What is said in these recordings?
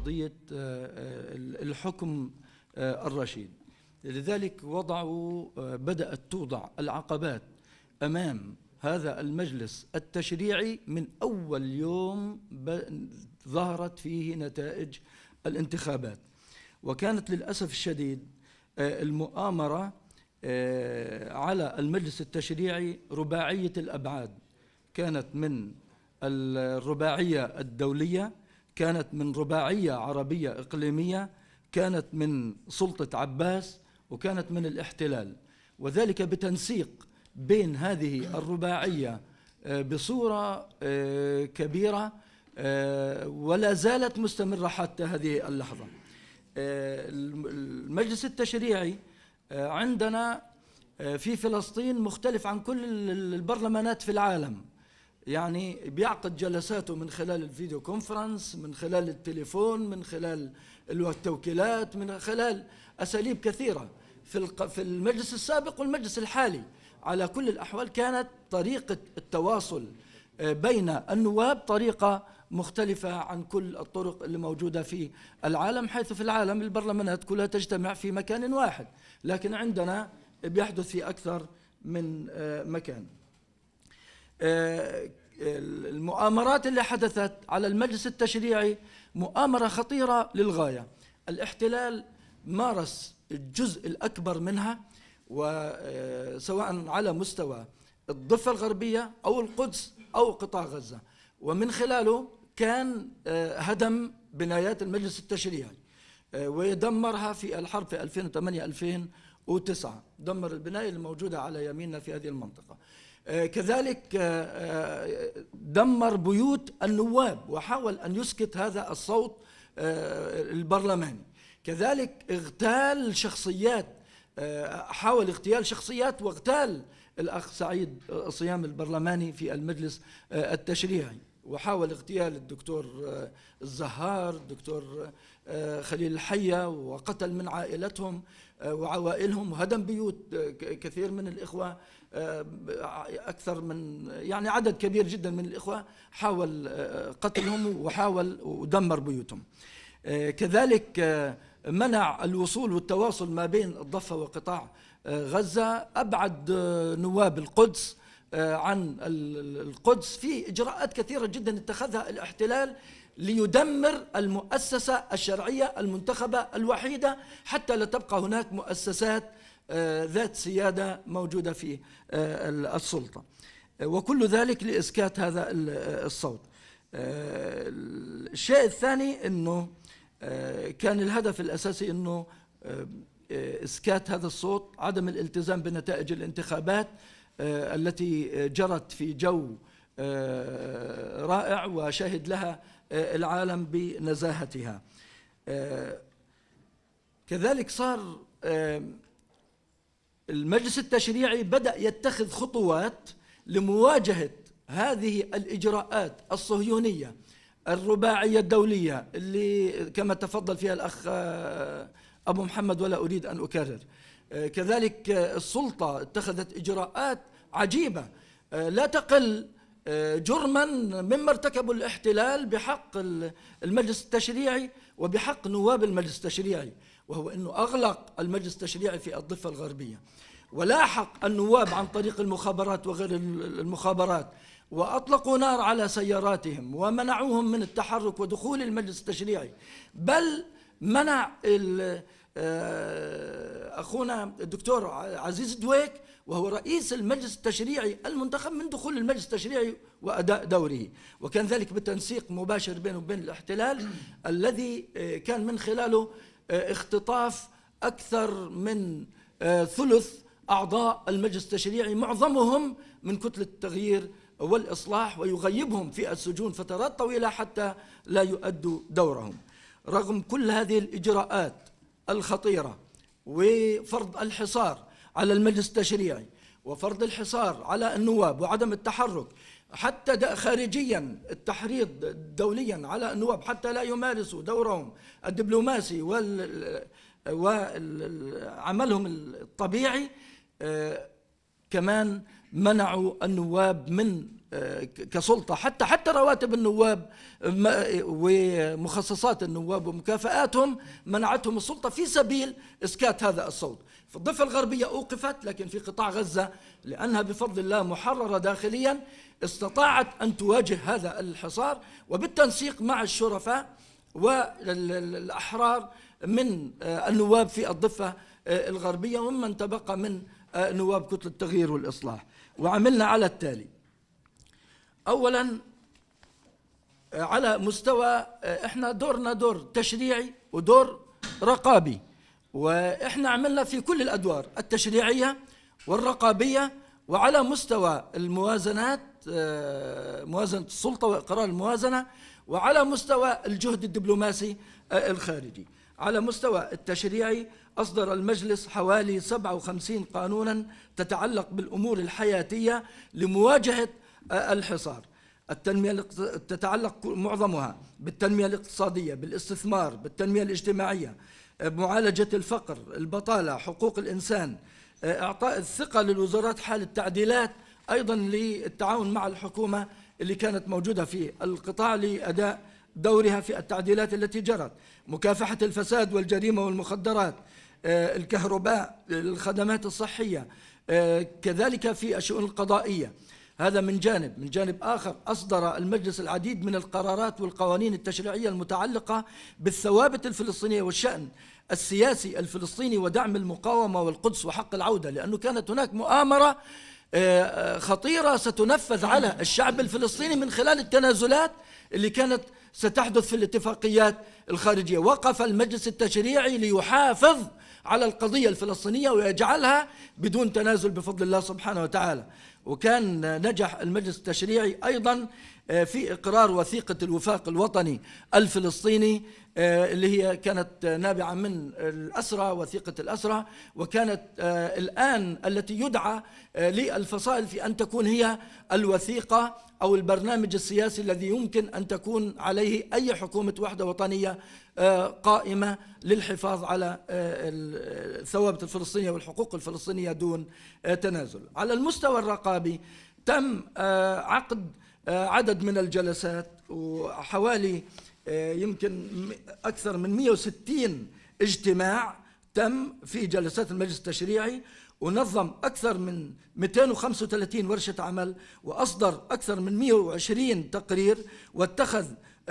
قضية الحكم الرشيد. لذلك بدأت توضع العقبات أمام هذا المجلس التشريعي من أول يوم ظهرت فيه نتائج الانتخابات. وكانت للأسف الشديد المؤامرة على المجلس التشريعي رباعية الأبعاد. كانت من الرباعية الدولية، كانت من رباعية عربية إقليمية، كانت من سلطة عباس، وكانت من الاحتلال، وذلك بتنسيق بين هذه الرباعية بصورة كبيرة ولا زالت مستمرة حتى هذه اللحظة. المجلس التشريعي عندنا في فلسطين مختلف عن كل البرلمانات في العالم، يعني بيعقد جلساته من خلال الفيديو كونفرنس، من خلال التليفون، من خلال التوكيلات، من خلال أساليب كثيرة. في المجلس السابق والمجلس الحالي على كل الأحوال كانت طريقة التواصل بين النواب طريقة مختلفة عن كل الطرق اللي موجودة في العالم، حيث في العالم البرلمانات كلها تجتمع في مكان واحد، لكن عندنا بيحدث في أكثر من مكان. المؤامرات اللي حدثت على المجلس التشريعي مؤامرة خطيرة للغاية. الاحتلال مارس الجزء الأكبر منها، وسواء على مستوى الضفة الغربية أو القدس أو قطاع غزة، ومن خلاله كان هدم بنايات المجلس التشريعي ويدمرها في الحرب في 2008-2009، دمر البناية الموجودة على يميننا في هذه المنطقة. كذلك دمر بيوت النواب وحاول أن يسكت هذا الصوت البرلماني. كذلك اغتال شخصيات، حاول اغتيال شخصيات واغتال الأخ سعيد صيام البرلماني في المجلس التشريعي، وحاول اغتيال الدكتور الزهار، الدكتور خليل الحية، وقتل من عائلتهم وعوائلهم، وهدم بيوت كثير من الإخوة، أكثر من يعني عدد كبير جدا من الإخوة حاول قتلهم وحاول ودمر بيوتهم. كذلك منع الوصول والتواصل ما بين الضفة وقطاع غزة، أبعد نواب القدس عن القدس في إجراءات كثيرة جدا اتخذها الاحتلال ليدمر المؤسسة الشرعية المنتخبة الوحيدة حتى لا تبقى هناك مؤسسات ذات سيادة موجودة في السلطة، وكل ذلك لإسكات هذا الصوت. الشيء الثاني أنه كان الهدف الأساسي أنه إسكات هذا الصوت، عدم الالتزام بنتائج الانتخابات التي جرت في جو رائع وشهد لها العالم بنزاهتها. كذلك صار المجلس التشريعي بدأ يتخذ خطوات لمواجهة هذه الإجراءات الصهيونية الرباعية الدولية اللي كما تفضل فيها الأخ أبو محمد ولا أريد أن أكرر. كذلك السلطة اتخذت إجراءات عجيبة لا تقل جرما مما ارتكبوا الاحتلال بحق المجلس التشريعي وبحق نواب المجلس التشريعي، وهو أنه أغلق المجلس التشريعي في الضفة الغربية، ولاحق النواب عن طريق المخابرات وغير المخابرات، وأطلقوا نار على سياراتهم ومنعوهم من التحرك ودخول المجلس التشريعي، بل منع أخونا الدكتور عزيز دويك وهو رئيس المجلس التشريعي المنتخب من دخول المجلس التشريعي وأداء دوره، وكان ذلك بتنسيق مباشر بينه وبين الاحتلال الذي كان من خلاله اختطاف أكثر من ثلث أعضاء المجلس التشريعي معظمهم من كتلة التغيير والإصلاح، ويغيبهم في السجون فترات طويلة حتى لا يؤدوا دورهم. رغم كل هذه الإجراءات الخطيرة وفرض الحصار على المجلس التشريعي وفرض الحصار على النواب وعدم التحرك حتى خارجيا، التحريض دوليا على النواب حتى لا يمارسوا دورهم الدبلوماسي وعملهم الطبيعي، كمان منعوا النواب من كسلطة، حتى رواتب النواب ومخصصات النواب ومكافآتهم منعتهم السلطة في سبيل إسكات هذا الصوت. في الضفة الغربية أوقفت، لكن في قطاع غزة لأنها بفضل الله محررة داخليا استطاعت أن تواجه هذا الحصار، وبالتنسيق مع الشرفاء والأحرار من النواب في الضفة الغربية ومن تبقى من نواب كتلة التغيير والإصلاح. وعملنا على التالي: أولا على مستوى احنا دورنا دور تشريعي ودور رقابي، واحنا عملنا في كل الأدوار التشريعية والرقابية، وعلى مستوى الموازنات موازنة السلطة وإقرار الموازنة، وعلى مستوى الجهد الدبلوماسي الخارجي. على مستوى التشريعي أصدر المجلس حوالي 57 قانونا تتعلق بالأمور الحياتية لمواجهة الحصار. التنمية تتعلق معظمها بالتنمية الاقتصادية، بالاستثمار، بالتنمية الاجتماعية، بمعالجة الفقر، البطالة، حقوق الإنسان، إعطاء الثقة للوزارات حال التعديلات، أيضا للتعاون مع الحكومة اللي كانت موجودة في القطاع لأداء دورها في التعديلات التي جرت، مكافحة الفساد والجريمة والمخدرات، الكهرباء، الخدمات الصحية، كذلك في الشؤون القضائية. هذا من جانب. من جانب آخر أصدر المجلس العديد من القرارات والقوانين التشريعية المتعلقة بالثوابت الفلسطينية والشأن السياسي الفلسطيني ودعم المقاومة والقدس وحق العودة، لأنه كانت هناك مؤامرة خطيرة ستنفذ على الشعب الفلسطيني من خلال التنازلات اللي كانت ستحدث في الاتفاقيات الخارجية. وقف المجلس التشريعي ليحافظ على القضية الفلسطينية ويجعلها بدون تنازل بفضل الله سبحانه وتعالى. وكان نجح المجلس التشريعي أيضا في إقرار وثيقة الوفاق الوطني الفلسطيني اللي هي كانت نابعة من الأسرة، وثيقة الأسرة، وكانت الآن التي يدعى للفصائل في أن تكون هي الوثيقة أو البرنامج السياسي الذي يمكن أن تكون عليه أي حكومة وحدة وطنية قائمة للحفاظ على الثوابت الفلسطينية والحقوق الفلسطينية دون تنازل. على المستوى الرقابي تم عقد عدد من الجلسات، وحوالي يمكن أكثر من 160 اجتماع تم في جلسات المجلس التشريعي، ونظم أكثر من 235 ورشة عمل، وأصدر أكثر من 120 تقرير، واتخذ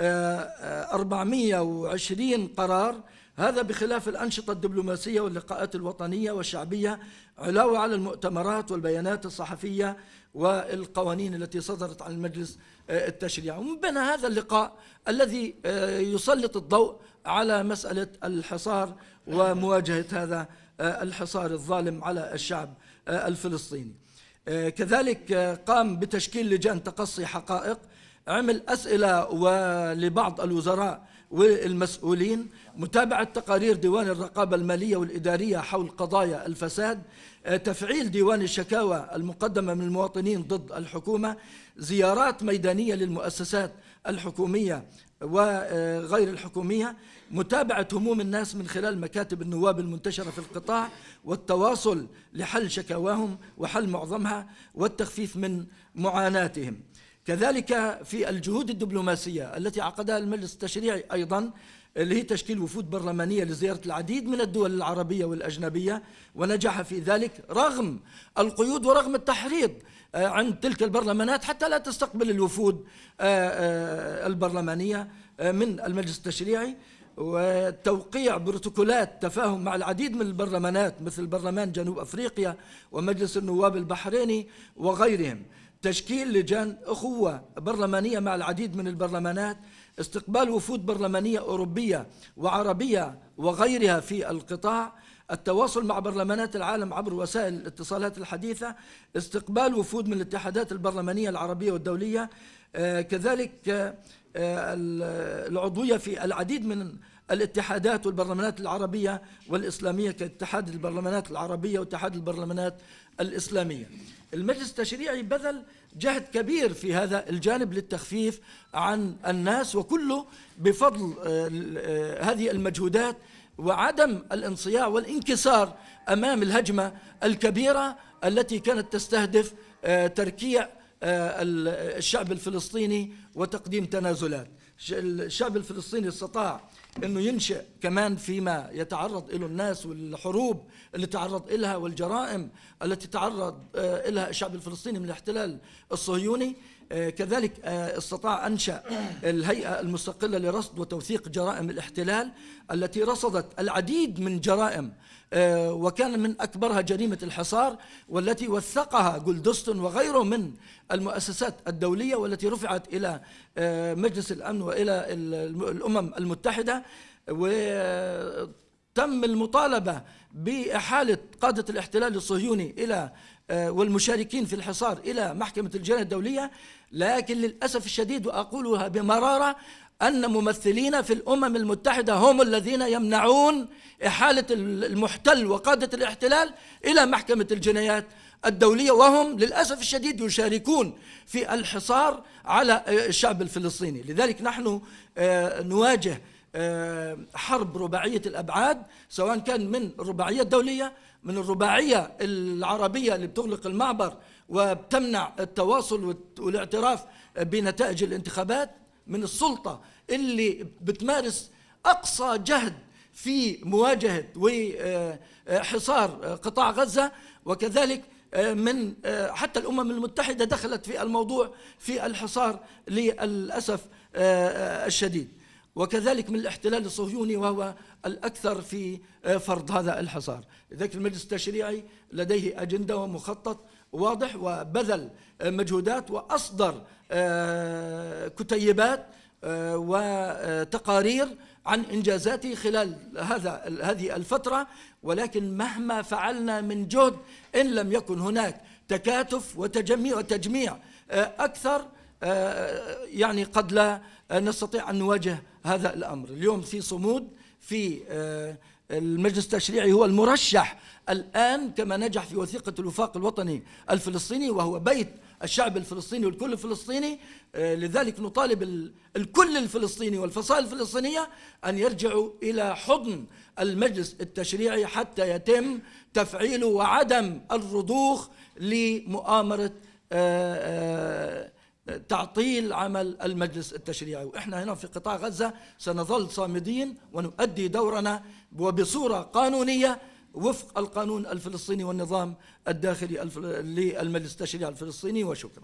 420 قرار. هذا بخلاف الأنشطة الدبلوماسية واللقاءات الوطنية والشعبية، علاوة على المؤتمرات والبيانات الصحفية والقوانين التي صدرت عن المجلس التشريعي. ومن بين هذا اللقاء الذي يسلط الضوء على مسألة الحصار ومواجهة هذا الحصار الظالم على الشعب الفلسطيني. كذلك قام بتشكيل لجان تقصي حقائق، عمل أسئلة لبعض الوزراء والمسؤولين، متابعة تقارير ديوان الرقابة المالية والإدارية حول قضايا الفساد، تفعيل ديوان الشكاوى المقدمة من المواطنين ضد الحكومة، زيارات ميدانية للمؤسسات الحكومية وغير الحكومية، متابعة هموم الناس من خلال مكاتب النواب المنتشرة في القطاع، والتواصل لحل شكاواهم وحل معظمها والتخفيف من معاناتهم. كذلك في الجهود الدبلوماسية التي عقدها المجلس التشريعي أيضا، اللي هي تشكيل وفود برلمانية لزيارة العديد من الدول العربية والأجنبية، ونجح في ذلك رغم القيود ورغم التحريض عند تلك البرلمانات حتى لا تستقبل الوفود البرلمانية من المجلس التشريعي، وتوقيع بروتوكولات تفاهم مع العديد من البرلمانات مثل برلمان جنوب أفريقيا ومجلس النواب البحريني وغيرهم، تشكيل لجان أخوة برلمانية مع العديد من البرلمانات، استقبال وفود برلمانية أوروبية وعربية وغيرها في القطاع، التواصل مع برلمانات العالم عبر وسائل الاتصالات الحديثة، استقبال وفود من الاتحادات البرلمانية العربية والدولية، كذلك العضوية في العديد من الاتحادات والبرلمانات العربية والإسلامية كاتحاد البرلمانات العربية واتحاد البرلمانات الإسلامية. المجلس التشريعي بذل جهد كبير في هذا الجانب للتخفيف عن الناس، وكله بفضل هذه المجهودات وعدم الانصياع والانكسار أمام الهجمة الكبيرة التي كانت تستهدف تركيع الشعب الفلسطيني وتقديم تنازلات. الشعب الفلسطيني استطاع أنه ينشئ كمان فيما يتعرض له الناس، والحروب اللي تعرض لها والجرائم التي تعرض لها الشعب الفلسطيني من الاحتلال الصهيوني. كذلك استطاع أنشأ الهيئة المستقلة لرصد وتوثيق جرائم الاحتلال التي رصدت العديد من جرائم، وكان من أكبرها جريمة الحصار، والتي وثقها جولدستون وغيره من المؤسسات الدولية، والتي رفعت إلى مجلس الأمن وإلى الأمم المتحدة، وتم المطالبة بإحالة قادة الاحتلال الصهيوني إلى والمشاركين في الحصار إلى محكمة الجناية الدولية. لكن للأسف الشديد، وأقولها بمرارة، أن ممثلين في الأمم المتحدة هم الذين يمنعون إحالة المحتل وقادة الاحتلال إلى محكمة الجنايات الدولية، وهم للأسف الشديد يشاركون في الحصار على الشعب الفلسطيني. لذلك نحن نواجه حرب رباعية الأبعاد، سواء كان من الرباعية الدولية، من الرباعية العربية اللي بتغلق المعبر وبتمنع التواصل والاعتراف بنتائج الانتخابات، من السلطة اللي بتمارس أقصى جهد في مواجهة وحصار قطاع غزة، وكذلك من حتى الأمم المتحدة دخلت في الموضوع في الحصار للأسف الشديد، وكذلك من الاحتلال الصهيوني وهو الأكثر في فرض هذا الحصار. لذلك المجلس التشريعي لديه أجندة ومخطط واضح، وبذل مجهودات وأصدر كتيبات وتقارير عن إنجازاته خلال هذه الفترة. ولكن مهما فعلنا من جهد، إن لم يكن هناك تكاتف وتجميع أكثر، يعني قد لا نستطيع أن نواجه هذا الأمر. اليوم في صمود في المجلس التشريعي، هو المرشح الآن كما نجح في وثيقة الوفاق الوطني الفلسطيني، وهو بيت الشعب الفلسطيني والكل الفلسطيني. لذلك نطالب الكل الفلسطيني والفصائل الفلسطينية أن يرجعوا إلى حضن المجلس التشريعي حتى يتم تفعيله، وعدم الرضوخ لمؤامرة تعطيل عمل المجلس التشريعي. وإحنا هنا في قطاع غزة سنظل صامدين ونؤدي دورنا وبصورة قانونية وفق القانون الفلسطيني والنظام الداخلي للمجلس التشريعي الفلسطيني. وشكرا.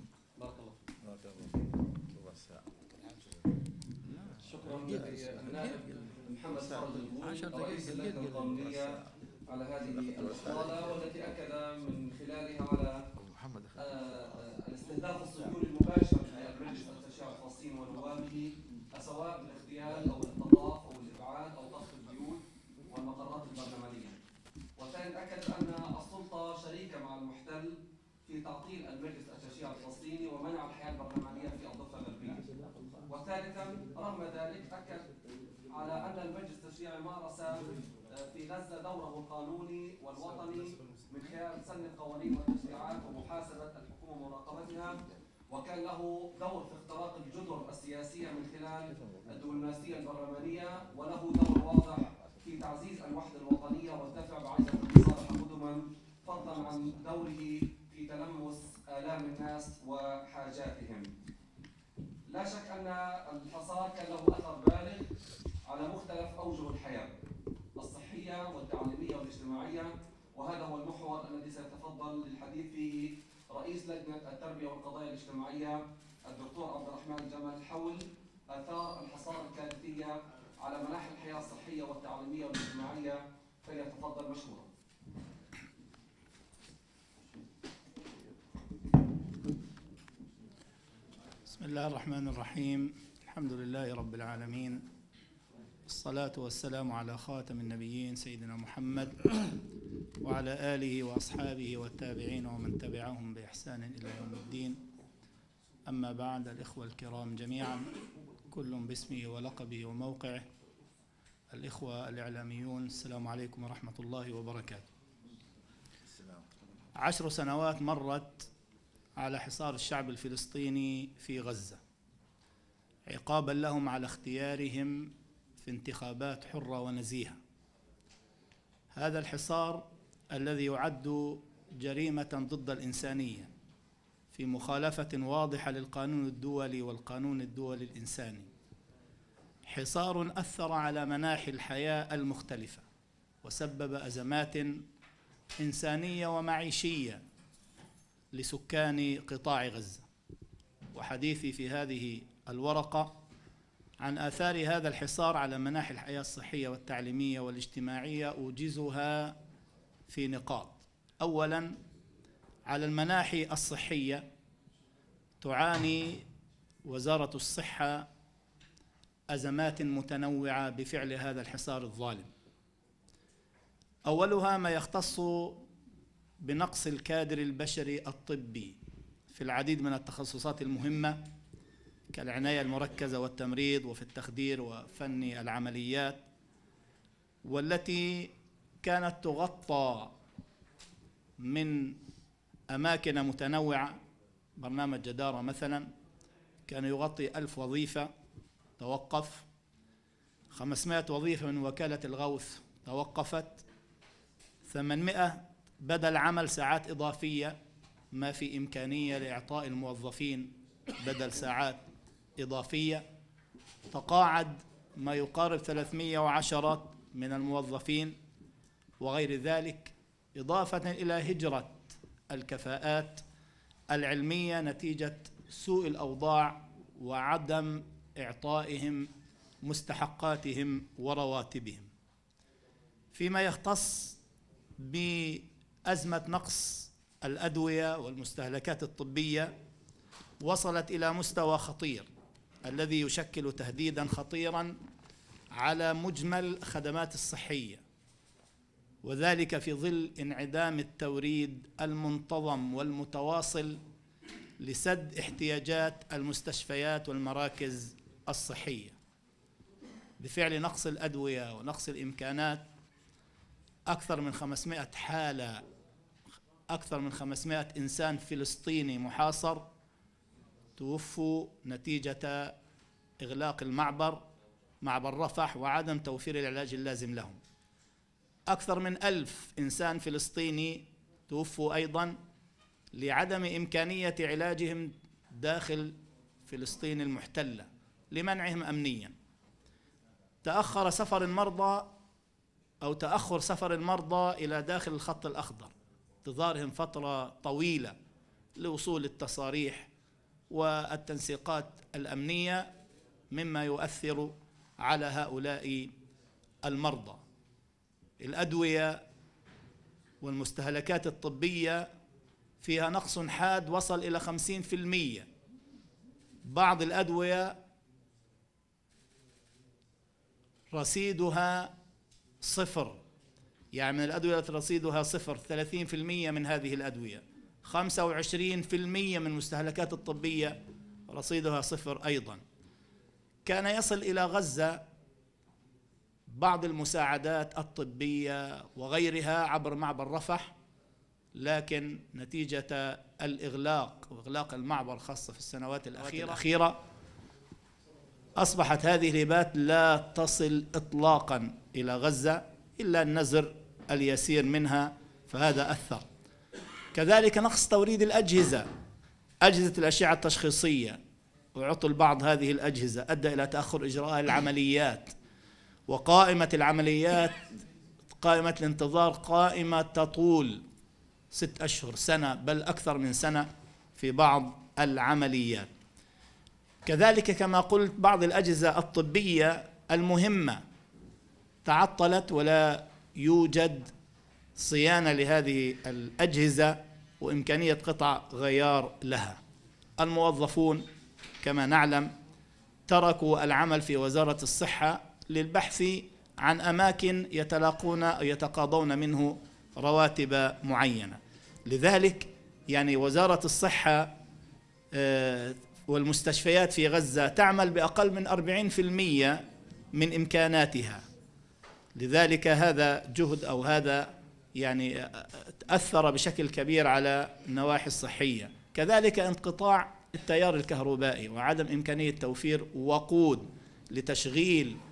شكرا للنائب محمد فرج الغول رئيس اللجنة القانونية على هذه الإطلالة، والتي أكد من خلالها على الاستهداف الصهيوني المباشر للمجلس التشريعي الفلسطيني ونوابه، سواء بالاغتيال أو الاختطاف أو الإبعاد أو طفح البيوت والمقرات البرلمانية. وثانيا أكد أن السلطة شريكة مع المحتل في تعطيل المجلس التشريعي الفلسطيني ومنع الحياة البرلمانية في الضفة الغربية. وثالثا رغم ذلك أكد على أن المجلس التشريعي مارس في غزة دوره القانوني والوطني من خلال سن القوانين والتشريعات ومحاسبة الحكومة ومراقبتها، وكان له دور في اختراق الجذر السياسية من خلال الدبلوماسية البرلمانية، وله دور واضح في تعزيز الوحدة الوطنية والدفع بعجلة المصالح قدما، فضلا عن دوره في تلمس آلام الناس وحاجاتهم. لا شك أن الحصار كان له أثر بالغ على مختلف أوجه الحياة الصحية والتعليمية والاجتماعية، وهذا هو المحور الذي سيتفضل للحديث فيه رئيس لجنة التربية والقضايا الاجتماعية الدكتور عبد الرحمن جمال حول آثار الحصار الكارثية على مناحي الحياة الصحية والتعليمية والاجتماعية، فليتفضل مشكورا. بسم الله الرحمن الرحيم. الحمد لله رب العالمين، الصلاة والسلام على خاتم النبيين سيدنا محمد وعلى آله وأصحابه والتابعين ومن تبعهم بإحسان إلى يوم الدين. أما بعد، الإخوة الكرام جميعا كل باسمه ولقبه وموقعه، الإخوة الإعلاميون، السلام عليكم ورحمة الله وبركاته. 10 سنوات مرت على حصار الشعب الفلسطيني في غزة، عقابا لهم على اختيارهم في انتخابات حرة ونزيهة. هذا الحصار الذي يعد جريمة ضد الإنسانية في مخالفة واضحة للقانون الدولي والقانون الدولي الإنساني، حصار أثر على مناحي الحياة المختلفة وسبب أزمات إنسانية ومعيشية لسكان قطاع غزة. وحديثي في هذه الورقة عن آثار هذا الحصار على مناحي الحياة الصحية والتعليمية والاجتماعية أوجزها في نقاط. أولاً، على المناحي الصحية تعاني وزارة الصحة أزمات متنوعة بفعل هذا الحصار الظالم. أولها ما يختص بنقص الكادر البشري الطبي في العديد من التخصصات المهمة كالعناية المركزة والتمريض وفي التخدير وفن العمليات، والتي كانت تغطى من أماكن متنوعة. برنامج جدارة مثلا كان يغطي 1000 وظيفة توقف، 500 وظيفة من وكالة الغوث توقفت، 800 بدل عمل ساعات إضافية، ما في إمكانية لإعطاء الموظفين بدل ساعات إضافية. تقاعد ما يقارب 310 من الموظفين وغير ذلك، إضافة إلى هجرة الكفاءات العلمية نتيجة سوء الأوضاع وعدم إعطائهم مستحقاتهم ورواتبهم. فيما يختص بأزمة نقص الأدوية والمستهلكات الطبية، وصلت إلى مستوى خطير الذي يشكل تهديداً خطيراً على مجمل خدمات الصحية، وذلك في ظل انعدام التوريد المنتظم والمتواصل لسد احتياجات المستشفيات والمراكز الصحية. بفعل نقص الأدوية ونقص الإمكانات، أكثر من 500 حالة، أكثر من 500 إنسان فلسطيني محاصر توفوا نتيجة إغلاق معبر رفح وعدم توفير العلاج اللازم لهم. أكثر من 1000 إنسان فلسطيني توفوا أيضا لعدم إمكانية علاجهم داخل فلسطين المحتلة لمنعهم أمنيا. تأخر سفر المرضى إلى داخل الخط الأخضر، انتظارهم فترة طويلة لوصول التصاريح والتنسيقات الأمنية، مما يؤثر على هؤلاء المرضى. الأدوية والمستهلكات الطبية فيها نقص حاد وصل إلى 50%. بعض الأدوية رصيدها صفر، يعني من الأدوية التي رصيدها صفر 30% من هذه الأدوية، 25% من المستهلكات الطبية رصيدها صفر أيضا. كان يصل إلى غزة بعض المساعدات الطبية وغيرها عبر معبر رفح، لكن نتيجة إغلاق المعبر خاصة في السنوات الأخيرة أصبحت هذه الهبات لا تصل إطلاقا إلى غزة إلا النزر اليسير منها، فهذا أثر. كذلك نقص توريد أجهزة الأشعة التشخيصية وعطل بعض هذه الأجهزة أدى إلى تأخر إجراء العمليات، وقائمة العمليات، قائمة الانتظار قائمة تطول 6 أشهر، سنة، بل أكثر من سنة في بعض العمليات. كذلك كما قلت بعض الأجهزة الطبية المهمة تعطلت ولا يوجد صيانة لهذه الأجهزة وإمكانية قطع غيار لها. الموظفون كما نعلم تركوا العمل في وزارة الصحة للبحث عن أماكن يتقاضون منه رواتب معينة. لذلك يعني وزارة الصحة والمستشفيات في غزة تعمل بأقل من 40% من إمكاناتها. لذلك هذا جهد أو هذا يعني أثر بشكل كبير على النواحي الصحية. كذلك انقطاع التيار الكهربائي وعدم إمكانية توفير وقود لتشغيل